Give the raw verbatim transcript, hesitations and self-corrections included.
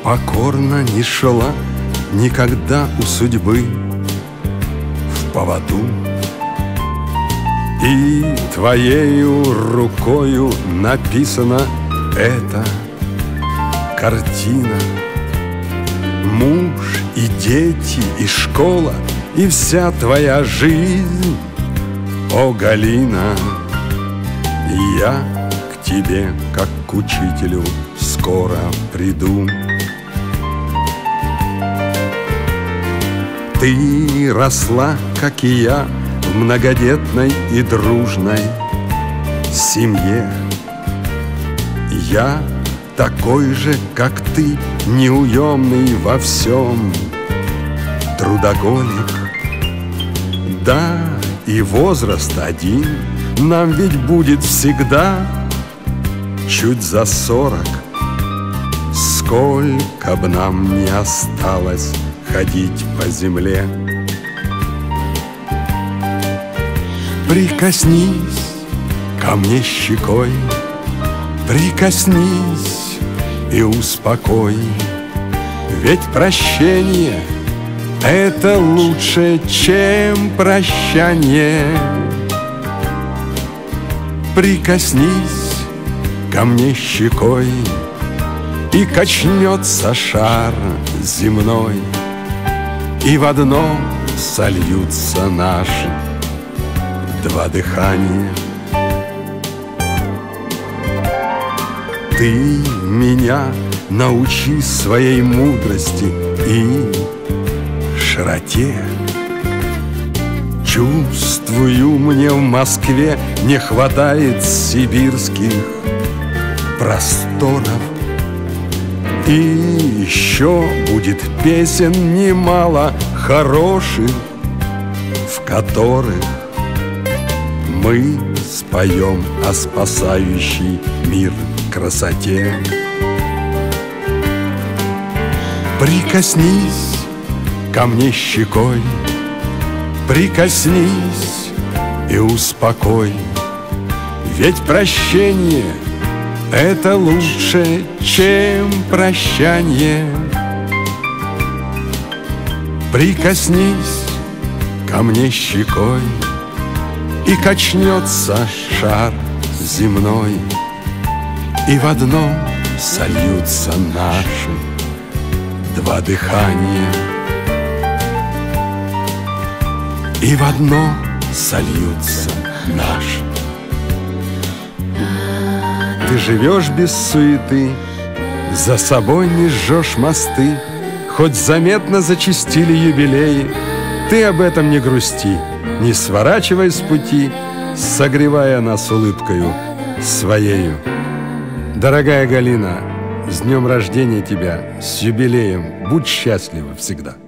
покорно не шла никогда у судьбы в поводу. И твоею рукою написана эта картина. Муж и дети, и школа, и вся твоя жизнь, о, Галина. Я к тебе, как к учителю, скоро приду. Ты росла, как и я, в многодетной и дружной семье. Я такой же, как ты, неуемный во всем, трудоголик. Да, и возраст один нам ведь будет всегда чуть за сорок. Сколько б нам не осталось ходить по земле. Прикоснись ко мне щекой, прикоснись и успокой. Ведь прощение — это лучше, чем прощание. Прикоснись ко мне щекой, и качнется шар земной, и в одно сольются наши два дыхания. Ты меня научи своей мудрости и широте. Чувствую, мне в Москве не хватает сибирских просторов. И еще будет песен немало хороших, в которых мы споем о спасающей мир красоте. Прикоснись ко мне щекой, прикоснись и успокой. Ведь прощение — это лучше, чем прощание. Прикоснись ко мне щекой, и качнется шар земной, и в одно сольются наши два дыхания. И в одно сольются наши. Ты живешь без суеты, за собой не жжешь мосты, хоть заметно зачастили юбилеи. Ты об этом не грусти, не сворачивай с пути, согревая нас улыбкою своею. Дорогая Галина, с днем рождения тебя, с юбилеем, будь счастлива всегда.